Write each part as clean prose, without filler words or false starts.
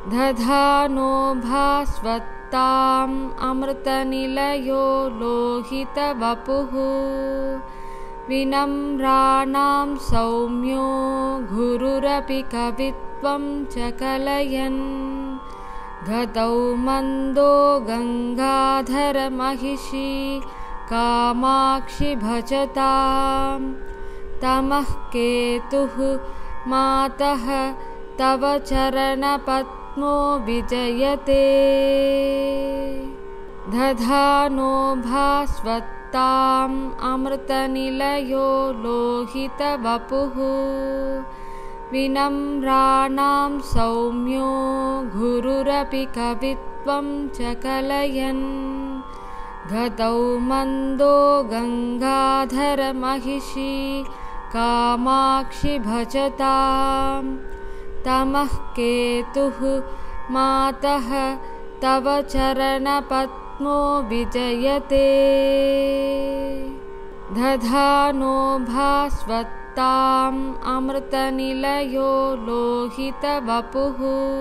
दधानो भास्वत्ताम् अमृतनिलयो लोहितवपुः विनम्राणां सौम्यो गुरुरपि कवित्वं च कलयन् गतौ मन्दो गङ्गाधरमहिषी कामाक्षि भजताम् तमः केतुः मातः तव चरणपद्मो विजयते दधानो भास्वत्ताम् अमृतनिलयो लोहितवपुः विनम्राणां सौम्यो गुरुरपि कवित्वं च कलयन् गतौ मन्दो गङ्गाधरमहिषी कामाक्षि भजताम् तमः केतुः मातः तव चरणपद्मो विजयते दधानो भास्वत्ताम् अमृतनिलयो लोहितवपुः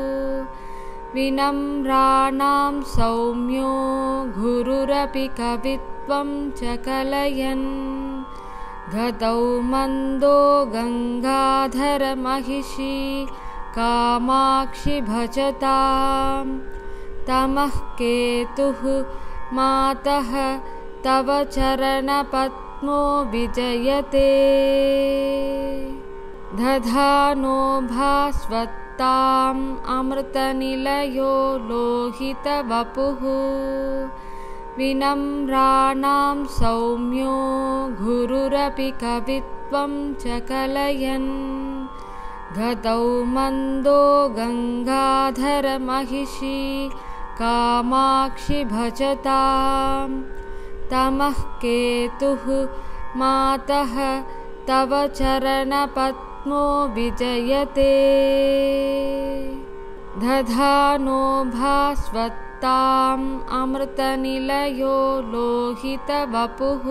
विनम्राणां सौम्यो गुरुरपि कवित्वं च कलयन् गतौ मन्दो गङ्गाधरमहिषी कामाक्षि भजताम् तमः केतुः मातः तव चरणपद्मो विजयते दधानो भास्वत्ताम् अमृतनिलयो लोहितवपुः विनम्राणां सौम्यो गुरुरपि कवित्वं च कलयन् गतौ मन्दो गङ्गाधरमहिषी कामाक्षि भजताम् तमः केतुः मातः तव चरणपद्मो विजयते दधानो भास्वत्ताम् अमृतनिलयो लोहितवपुः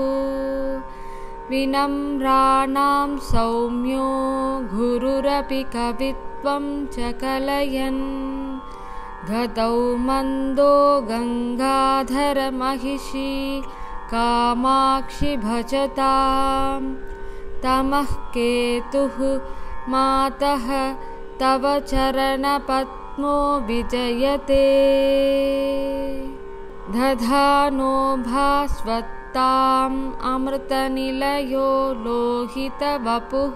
विनम्राणां सौम्यो गुरुरपि कवित्वं च कलयन् गतौ मन्दो गङ्गाधरमहिषी कामाक्षि भजताम् तमः केतुः मातः तव चरणपद्मो विजयते दधानो भास्वत्ताम् अमृतनिलयो लोहितवपुः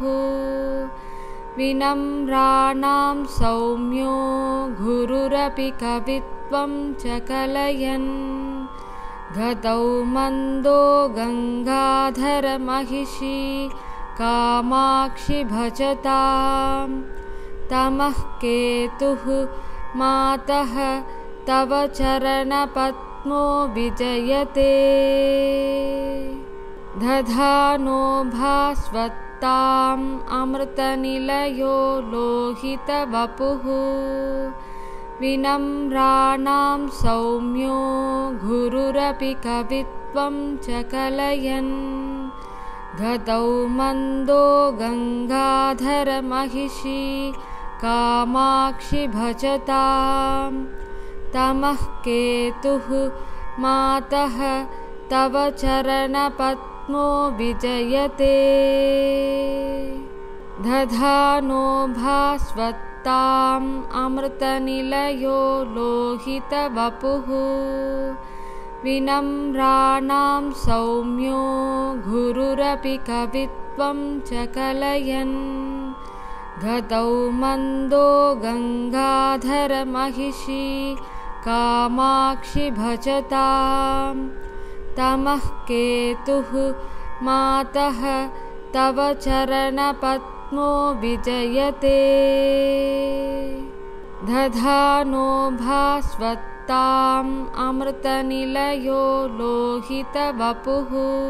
विनम्राणां सौम्यो गुरुरपि कवित्वं च कलयन् गतौ मन्दो गङ्गाधरमहिषी कामाक्षि भजताम् तमः केतुः मातः तव चरणपद्मो विजयते दधानो भास्वत्ताम् अमृतनिलयो लोहितवपुः विनम्राणां सौम्यो गुरुरपि कवित्वं च कलयन् गतौ मन्दो गङ्गाधरमहिषी कामाक्षि भजताम् तमः केतुः मातः तव चरणपद्मो विजयते दधानो भास्वत्ताम् अमृतनिलयो लोहितवपुः विनम्राणां सौम्यो गुरुरपि कवित्वं च कलयन् गतौ मन्दो गङ्गाधरमहिषी कामाक्षि भजताम् तमः केतुः मातः तव चरणपद्मो विजयते दधानो भास्वत्ताम् अमृतनिलयो लोहितवपुः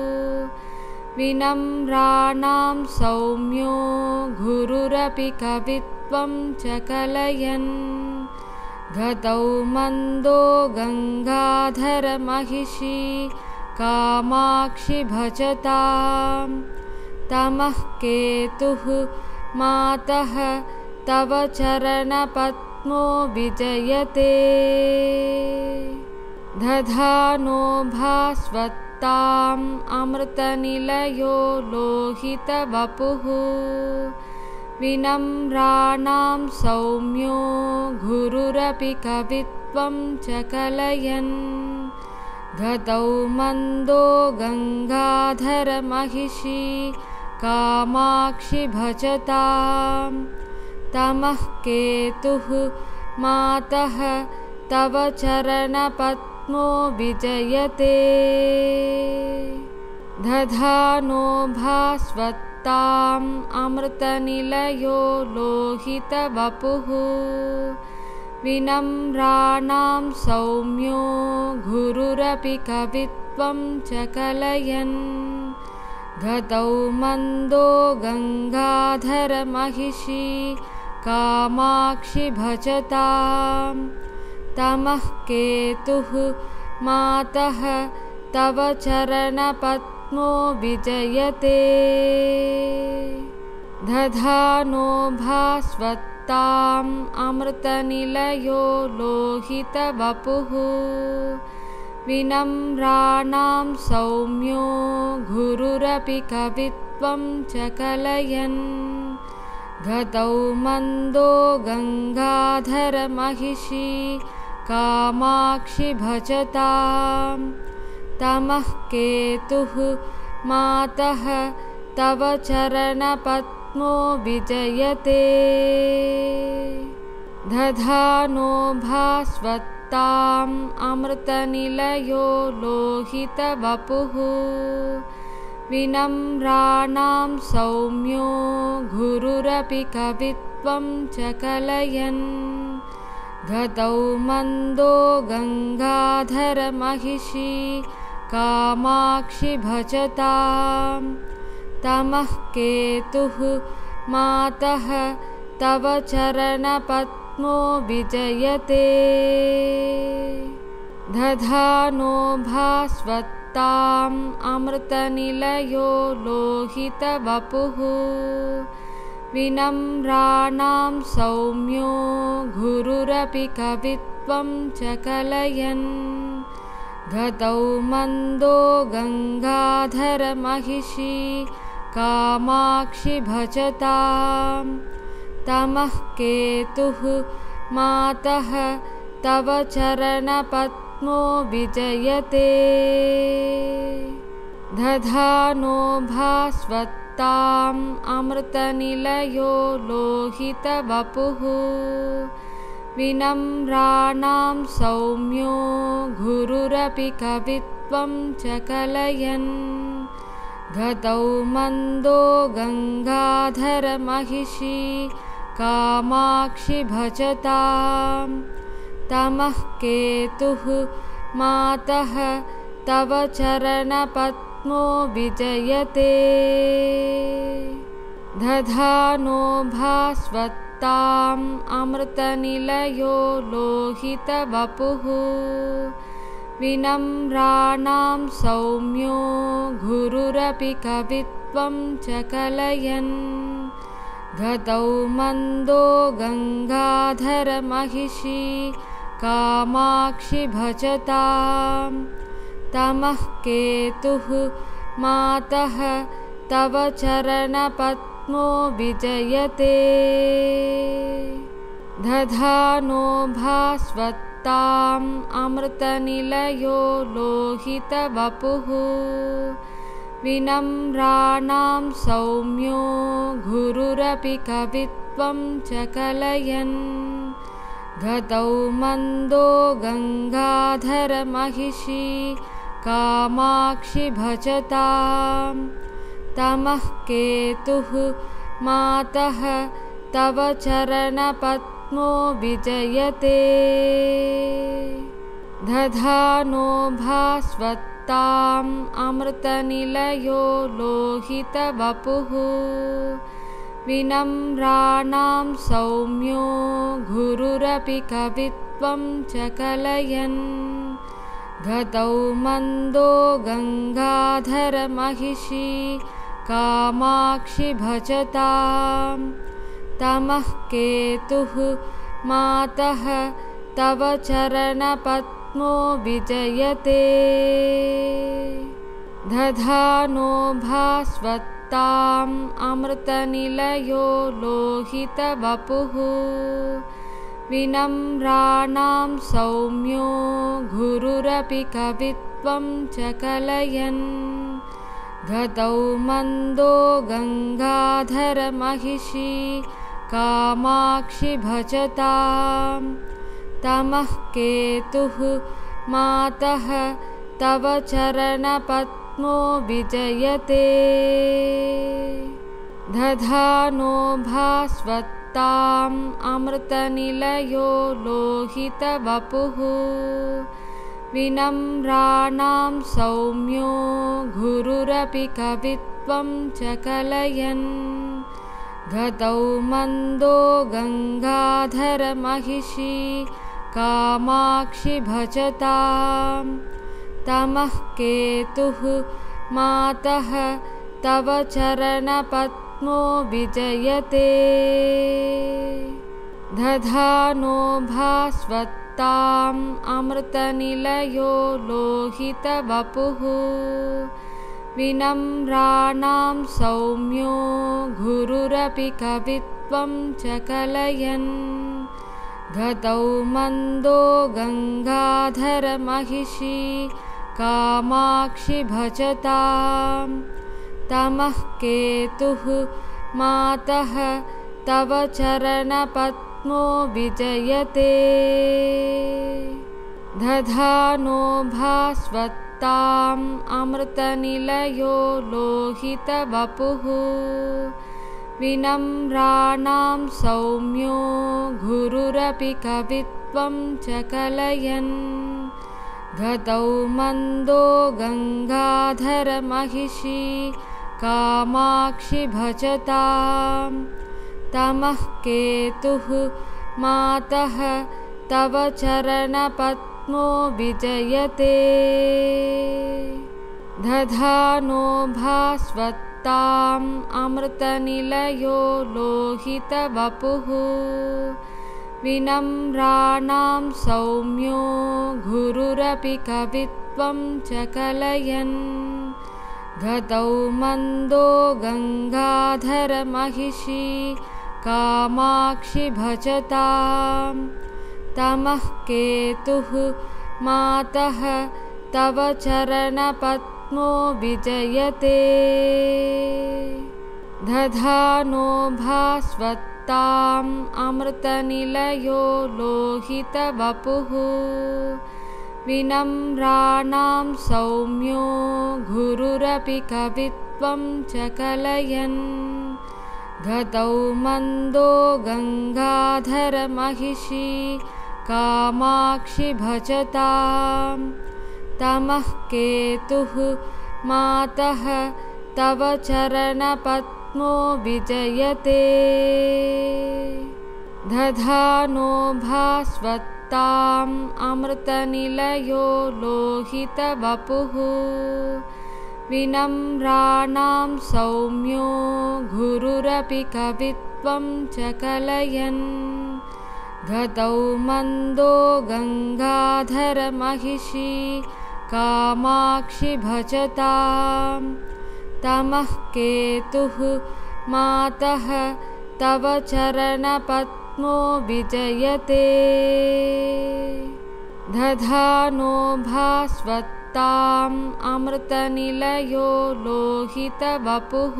विनम्राणां सौम्यो गुरुरपि कवित्वं च कलयन् गतौ मन्दो गङ्गाधरमहिषी कामाक्षि भजताम् तमः केतुः मातः तव चरणपद्मो पद्मो विजयते दधानो भास्वत्ताम् अमृतनिलयो लोहितवपुः विनम्राणां सौम्यो गुरुरपि कवित्वं च कलयन् गतौ मन्दो गङ्गाधरमहिषी कामाक्षि भजतां तमः केतुः मातः तव चरणपद्मो विजयते दधानो भास्वत्ताम् अमृतनिलयो लोहितवपुः विनम्राणां सौम्यो गुरुरपि कवित्वं च कलयन् गतौ मन्दो गङ्गाधरमहिषी कामाक्षि भजतां तमः केतुः मातः तव चरणपद्मो विजयते दधानो भास्वत्ताम् अमृतनिलयो लोहितवपुः विनम्राणां सौम्यो गुरुरपि कवित्वं च कलयन् गतौ मन्दो गङ्गाधरमहिषी कामाक्षि भजतां तमः केतुः मातः तव चरणपद्मो विजयते दधानो भास्वत्ताम् अमृतनिलयो लोहितवपुः विनम्राणां सौम्यो गुरुरपि कवित्वं च कलयन् गतौ मन्दो गङ्गाधरमहिषी कामाक्षि भजतां तमः केतुः मातः तव चरणपद्मो विजयते दधानो भास्वत्ताम् अमृतनिलयो लोहितवपुः विनम्राणां सौम्यो गुरुरपि कवित्वं च कलयन् गतौ मन्दो गङ्गाधरमहिषी कामाक्षि भजतां तमः केतुः मातः तव चरणपद्मो विजयते दधानो भास्वत्ताम् अमृतनिलयो लोहितवपुः विनम्राणां सौम्यो गुरुरपि कवित्वं च कलयन् गतौ मन्दो गङ्गाधरमहिषी कामाक्षि भजतां तमः केतुः मातः तव चरणपद्मो विजयते दधानो भास्वत्ताम् अमृतनिलयो लोहितवपुः विनम्राणां सौम्यो गुरुरपि कवित्वं च कलयन् गतौ मन्दो गङ्गाधरमहिषी कामाक्षि भजतां तमः केतुः मातः तव चरणपद्मो विजयते दधानो भास्वत्ताम् अमृतनिलयो लोहितवपुः विनम्राणां सौम्यो गुरुरपि कवित्वं च कलयन् गतौ मन्दो गङ्गाधरमहिषी कामाक्षि भजतां तमः केतुः मातः तव चरणपद्मो विजयते दधानो भास्वत्ताम् अमृतनिलयो लोहितवपुः विनम्राणां सौम्यो गुरुरपि कवित्वं च कलयन् गतौ मन्दो गङ्गाधरमहिषी कामाक्षि भजतां तमः केतुः मातः तव चरणपद्मो विजयते दधानो भास्वत्ताम् अमृतनिलयो लोहितवपुः विनम्राणां सौम्यो गुरुरपि कवित्वं च कलयन् गतौ मन्दो गङ्गाधरमहिषी कामाक्षि भजतां तमः केतुः मातः तव चरणपद्मो विजयते दधानो भास्वत्ताम् अमृतनिलयो लोहितवपुः विनम्राणां सौम्यो गुरुरपि कवित्वं च कलयन् गतौ मन्दो गङ्गाधरमहिषी कामाक्षि भजतां तमः केतुः मातः तव चरणपद्मो विजयते दधानो भास्वत्ताम् अमृतनिलयो लोहितवपुः विनम्राणां सौम्यो गुरुरपि कवित्वं च कलयन् गतौ मन्दो गङ्गाधरमहिषी कामाक्षि भजतां तमः केतुः मातः तव चरणपद्मो विजयते दधानो भास्वत्ताम् अमृतनिलयो लोहितवपुः विनम्राणां सौम्यो गुरुरपि कवित्वं च कलयन् गतौ मन्दो गङ्गाधरमहिषी कामाक्षि भजतां तमः केतुः मातः तव चरणपद्मो विजयते दधानो भास्वत्ताम् अमृतनिलयो लोहितवपुः विनम्राणां सौम्यो गुरुरपि कवित्वं च कलयन् गतौ मन्दो गङ्गाधरमहिषी कामाक्षि भजतां तमः केतुः मातः तव चरणपद्मो विजयते दधानो भास्वत्ताम् अमृतनिलयो लोहितवपुः विनम्राणां सौम्यो गुरुरपि कवित्वं च कलयन् गतौ मन्दो गङ्गाधरमहिषी कामाक्षि भजतां तमः केतुः मातः तव चरणपद्मो विजयते दधानो भास्वत्ताम् अमृतनिलयो लोहितवपुः विनम्राणां सौम्यो गुरुरपि कवित्वं च कलयन् गतौ मन्दो गङ्गाधरमहिषी कामाक्षि भजतां तमः केतुः मातः तव चरणपद्मो विजयते दधानो भास्वत्ताम् अमृतनिलयो लोहितवपुः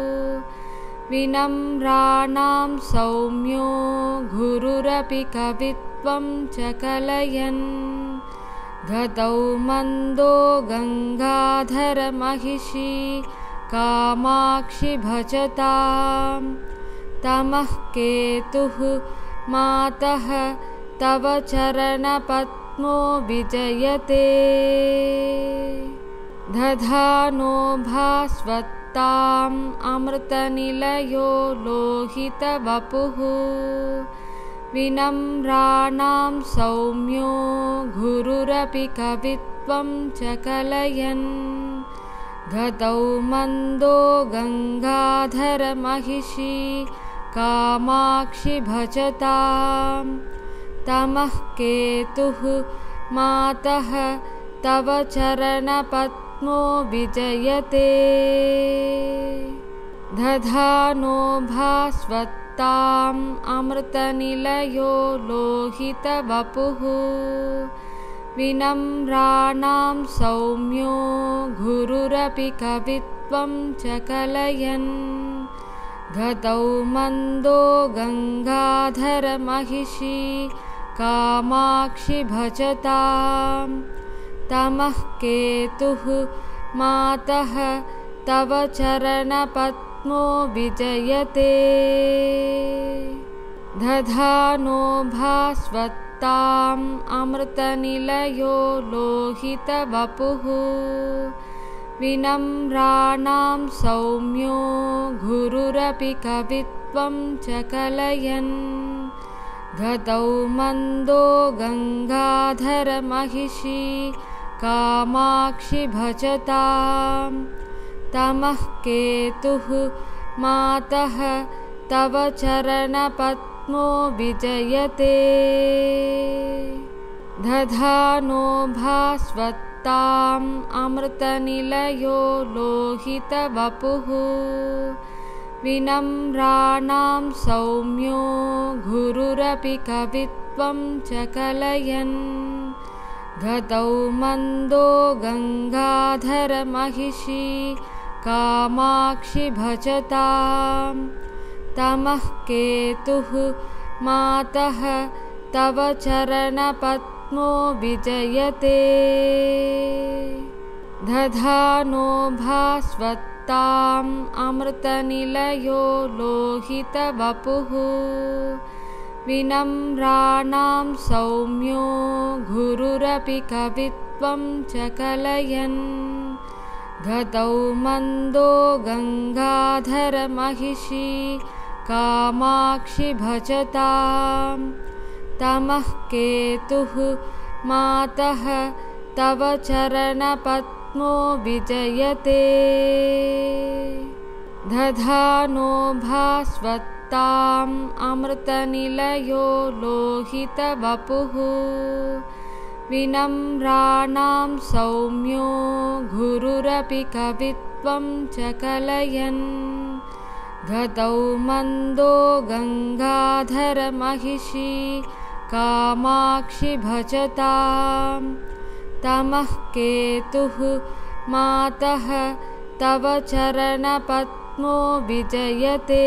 विनम्राणां सौम्यो गुरुरपि कवित्वं च कलयन् गतौ मन्दो गङ्गाधरमहिषी कामाक्षि भजतां तमः केतुः मातः तव चरणपद्मो विजयते दधानो भास्वत्ताम् अमृतनिलयो लोहितवपुः विनम्राणां सौम्यो गुरुरपि कवित्वं च कलयन् गतौ मन्दो गङ्गाधरमहिषी कामाक्षि भजतां तमः केतुः मातः तव चरणपद्मो विजयते दधानो भास्वत्ताम् अमृतनिलयो लोहितवपुः विनम्राणां सौम्यो गुरुरपि कवित्वं च कलयन् गतौ मन्दो गङ्गाधरमहिषी कामाक्षि भजतां तमः केतुः मातः तव चरणपद्मो विजयते दधानो भास्वत्ताम् अमृतनिलयो लोहितवपुः विनम्राणां सौम्यो गुरुरपि कवित्वं च कलयन् गतौ मन्दो गङ्गाधरमहिषी कामाक्षि भजतां तमः केतुः मातः तव चरणपद्मो विजयते दधानो भास्वत्ताम् अमृतनिलयो लोहितवपुः विनम्राणां सौम्यो गुरुरपि कवित्वं च कलयन् गतौ मन्दो गङ्गाधरमहिषी कामाक्षि भजतां तमः केतुः मातः तव चरणपद्मो विजयते दधानो भास्वत्ताम् अमृतनिलयो लोहितवपुः विनम्राणां सौम्यो गुरुरपि कवित्वं च कलयन् गतौ मन्दो गङ्गाधरमहिषी कामाक्षि भजतां तमः केतुः मातः तव चरणपद्मो विजयते दधानो भास्वत्ताम् अमृतनिलयो लोहितवपुः विनम्राणां सौम्यो गुरुरपि कवित्वं च कलयन् गतौ मन्दो गङ्गाधरमहिषी कामाक्षि भजतां तमः केतुः मातः तव चरणपद्मो विजयते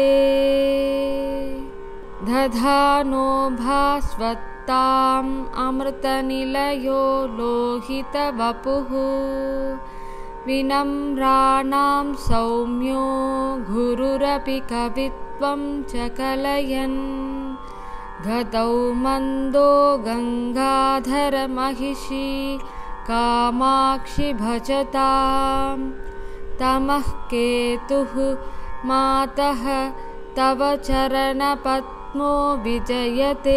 दधानो भास्वत्ताम् अमृतनिलयो लोहितवपुः विनम्राणां सौम्यो गुरुरपि कवित्वं च कलयन् गतौ मन्दो गङ्गाधरमहिषी कामाक्षि भजतां तमः केतुः मातः तव चरणपद्मो विजयते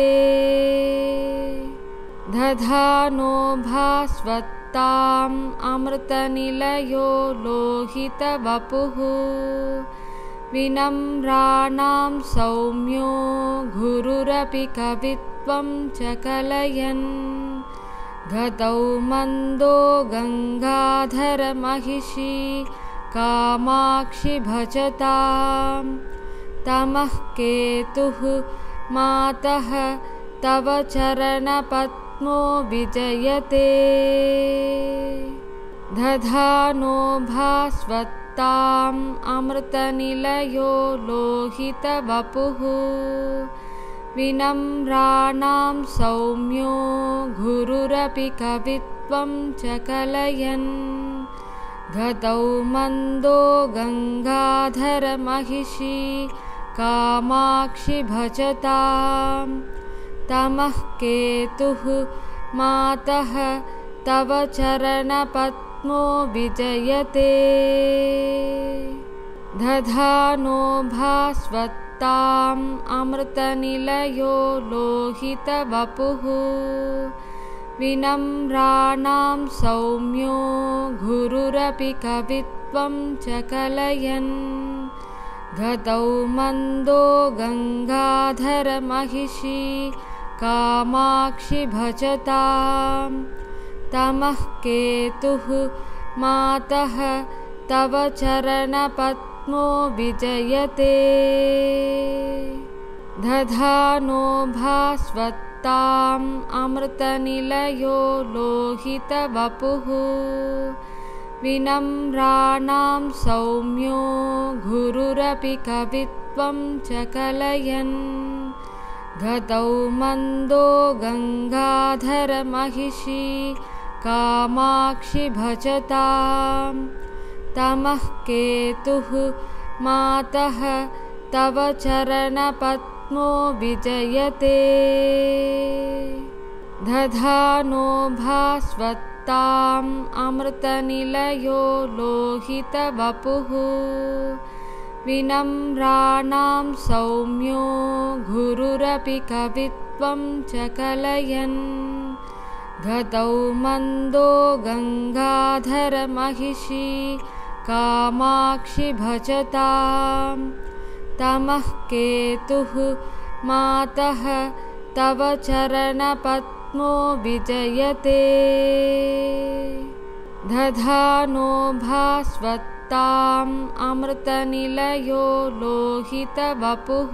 दधानो भास्वत्ताम् अमृतनिलयो लोहितवपुः विनम्राणां सौम्यो गुरुरपि कवित्वं च कलयन् गतौ मन्दो गङ्गाधरमहिषी कामाक्षि भजतां तमः केतुः मातः तव चरणपद्मो विजयते दधानो भास्वत्ताम् अमृतनिलयो लोहितवपुः विनम्राणां सौम्यो गुरुरपि कवित्वं च कलयन् गतौ मन्दो गङ्गाधरमहिषी कामाक्षि भजतां तमः केतुः मातः तव चरणपद्मो विजयते दधानो भास्वत्ताम् अमृतनिलयो लोहितवपुः विनम्राणां सौम्यो गुरुरपि कवित्वं च कलयन् गतौ मन्दो गङ्गाधरमहिषी कामाक्षि भजतां तमः केतुः मातः तव चरणपद्मो विजयते दधानो भास्वत्ताम् अमृतनिलयो लोहितवपुः विनम्राणां सौम्यो गुरुरपि कवित्वं च कलयन् गतौ मन्दो गङ्गाधरमहिषी कामाक्षि भजतां तमः केतुः मातः तव चरणपद्मो विजयते दधानो भास्वत्ताम् अमृतनिलयो लोहितवपुः विनम्राणां सौम्यो गुरुरपि कवित्वं च कलयन् गतौ मन्दो गङ्गाधरमहिषी कामाक्षि भजतां तमः केतुः मातः तव चरणपद्मो विजयते दधानो भास्वत्ताम् अमृतनिलयो लोहितवपुः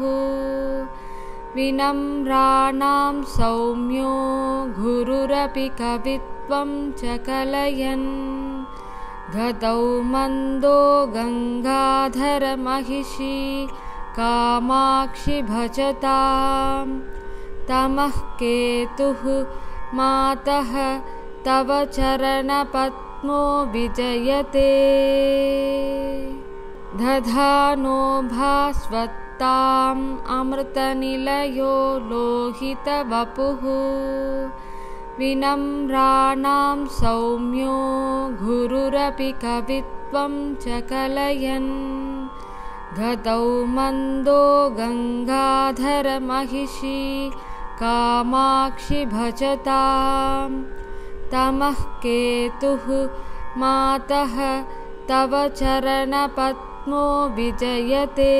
विनम्राणां सौम्यो गुरुरपि कवित्वं च कलयन् गतौ मन्दो गङ्गाधरमहिषी कामाक्षि भजतां तमः केतुः मातः तव चरणपद्मो विजयते दधानो भास्वत्ताम् अमृतनिलयो लोहितवपुः विनम्राणां सौम्यो गुरुरपि कवित्वं च कलयन् गतौ मन्दो गङ्गाधरमहिषी कामाक्षि भजतां तमः केतुः मातः तव चरणपद्मो विजयते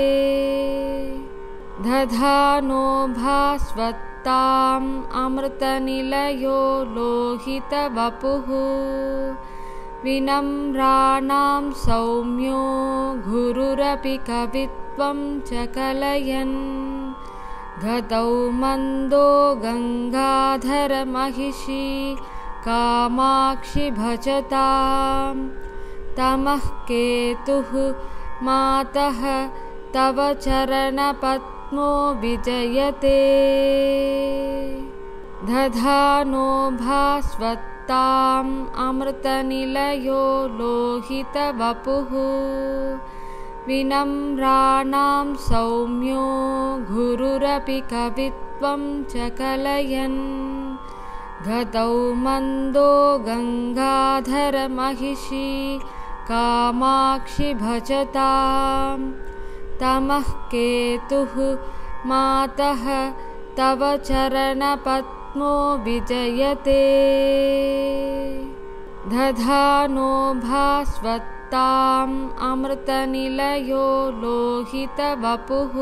दधानो भास्वत्ताम् अमृतनिलयो लोहितवपुः विनम्राणां सौम्यो गुरुरपि कवित्वं च कलयन् गतौ मन्दो गङ्गाधरमहिषी कामाक्षि भजतां तमः केतुः मातः तव चरणपद्मो विजयते दधानो भास्वत्ताम् अमृतनिलयो लोहितवपुः विनम्राणां सौम्यो गुरुरपि कवित्वं च कलयन् गतौ मन्दो गङ्गाधरमहिषी कामाक्षि भजतां तमः केतुः मातः तव चरणपद्मो विजयते दधानो भास्वत्ताम् अमृतनिलयो लोहितवपुः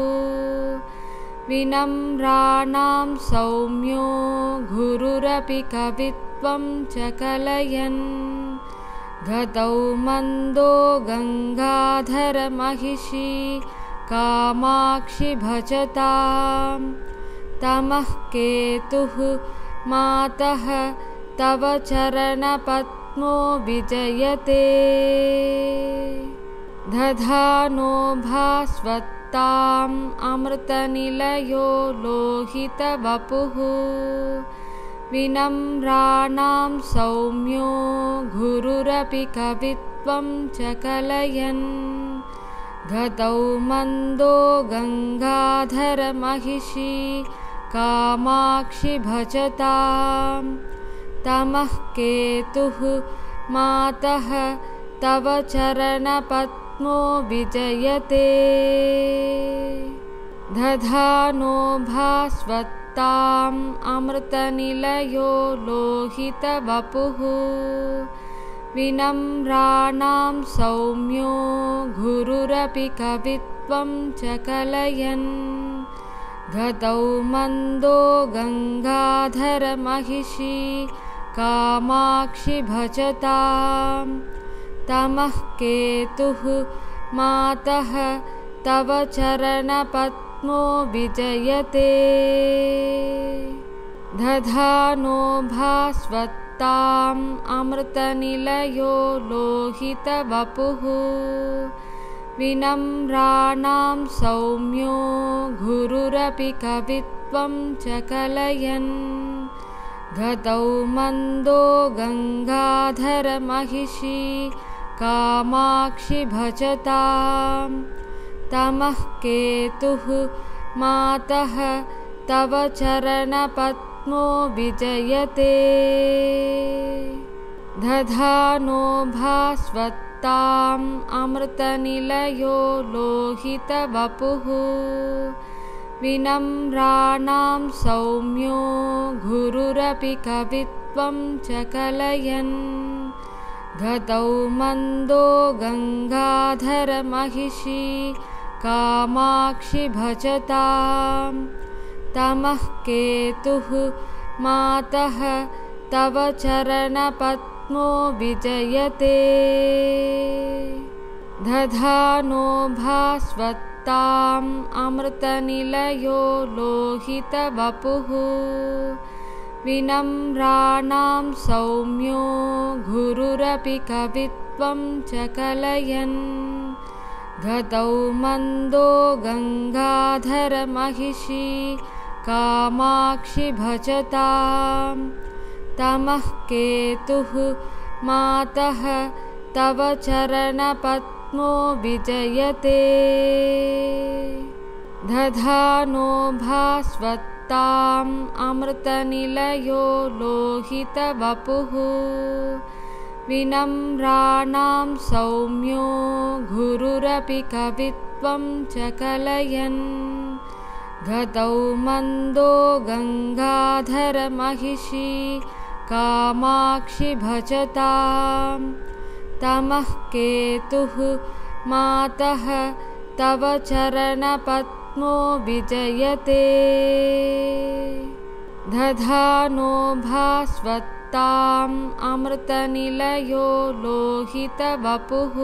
विनम्राणां सौम्यो गुरुरपि कवित्वं च कलयन् गतौ मन्दो गङ्गाधरमहिषी कामाक्षि भजतां तमः केतुः मातः तव चरणपद्मो विजयते दधानो भास्वत्ताम् अमृतनिलयो लोहितवपुः विनम्राणां सौम्यो गुरुरपि कवित्वं च कलयन् गतौ मन्दो गङ्गाधरमहिषी कामाक्षि भजतां तमः केतुः मातः तव चरणपद्मो विजयते दधानो भास्वत्ताम् अमृतनिलयो लोहितवपुः विनम्राणां सौम्यो गुरुरपि कवित्वं कवित्वं च कलयन् गतौ मन्दो गङ्गाधरमहिषी कामाक्षि भजतां तमः केतुः मातः तव चरणपद्मो विजयते दधानो भास्वत्ताम् अमृतनिलयो लोहितवपुः विनम्राणां सौम्यो गुरुरपि कवित्वं च कलयन् गतौ मन्दो गङ्गाधरमहिषी कामाक्षि भजतां तमः केतुः मातः तव चरणपद्मो विजयते दधानो भास्वत्ताम् अमृतनिलयो लोहितवपुः विनम्राणां सौम्यो गुरुरपि कवित्वं च कलयन् गतौ मन्दो गङ्गाधरमहिषी कामाक्षि भजतां तमः केतुः मातः तव चरणपद्मो विजयते दधानो भास्वत्ताम् अमृतनिलयो लोहितवपुः विनम्राणां सौम्यो गुरुरपि कवित्वं च कलयन् गतौ मन्दो गङ्गाधरमहिषी कामाक्षि भजतां तमः केतुः मातः तव चरणपद्मो विजयते दधानो भास्वत्ताम् अमृतनिलयो लोहितवपुः विनम्राणां सौम्यो गुरुरपि कवित्वं च कलयन् गतौ मन्दो गङ्गाधरमहिषी कामाक्षि भजतां तमः केतुः मातः तव चरणपद्मो विजयते दधानो भास्वत्ताम् अमृतनिलयो लोहितवपुः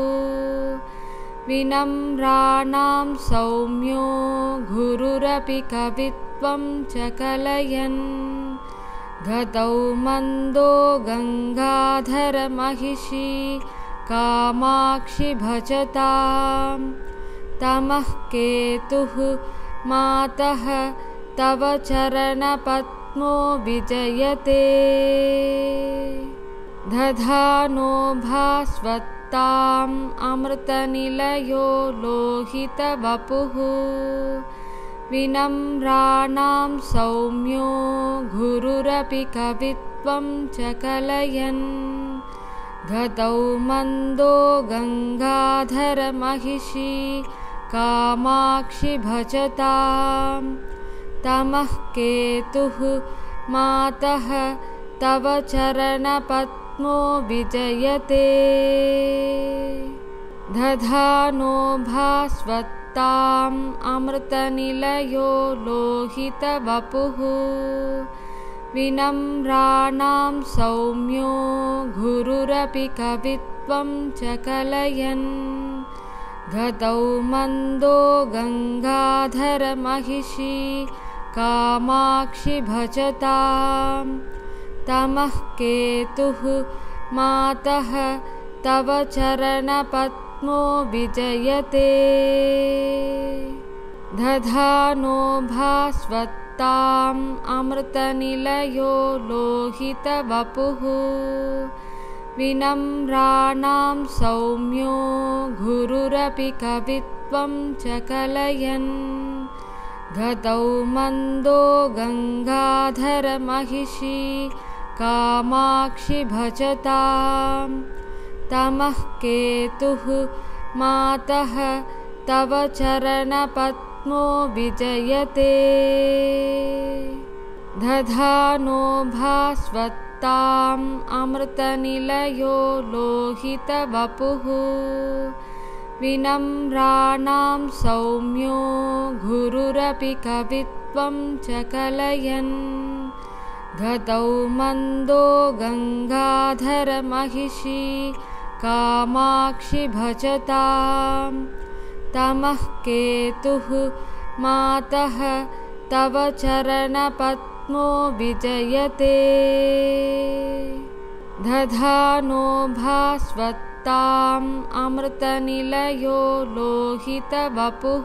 विनम्राणां सौम्यो गुरुरपि कवित्वं च कलयन् गतौ मन्दो गङ्गाधरमहिषी कामाक्षि भजतां तमः केतुः मातः तव चरणपद्मो विजयते दधानो भास्वत्ताम् अमृतनिलयो लोहितवपुः विनम्राणां सौम्यो गुरुरपि कवित्वं च कलयन् गतौ मन्दो गङ्गाधरमहिषी कामाक्षि भजतां तमः केतुः मातः तव चरणपद्मो विजयते दधानो भास्वत्ताम् अमृतनिलयो लोहितवपुः विनम्राणां सौम्यो गुरुरपि कवित्वं च कलयन् गतौ मन्दो गङ्गाधरमहिषी कामाक्षि भजतां तमः केतुः मातः तव चरणपद्मो विजयते दधानो भास्वत्ताम् अमृतनिलयो लोहितवपुः विनम्राणां सौम्यो गुरुरपि कवित्वं च कलयन् गतौ मन्दो गङ्गाधरमहिषी कामाक्षि भजतां तमः केतुः मातः तव चरणपद्मो विजयते दधानो भास्वत्ताम् अमृतनिलयो लोहितवपुः विनम्राणां सौम्यो गुरुरपि कवित्वं च कलयन् गतौ मन्दो गङ्गाधरमहिषी कामाक्षि भजतां तमः केतुः मातः तव चरणपद्मो विजयते दधानो भास्वत्ताम् अमृतनिलयो लोहितवपुः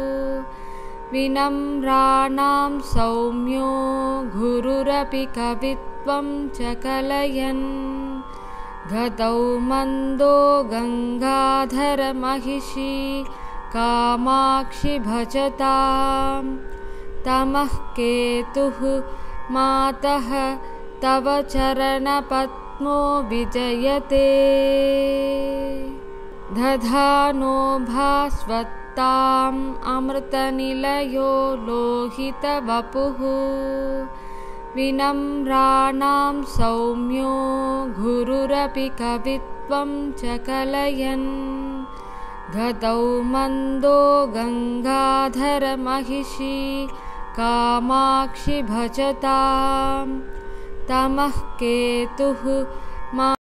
विनम्राणां सौम्यो गुरुरपि कवित्वं च कलयन् गतौ मन्दो गङ्गाधरमहिषी कामाक्षि भजतां तमः केतुः मातः तव चरणपद्मो विजयते दधानो भास्वत्ताम् अमृतनिलयो लोहितवपुः विनम्राणां सौम्यो गुरुरपि कवित्वं च कलयन् गतौ मन्दो गङ्गाधरमहिषी कामाक्षि भजतां तमः केतुः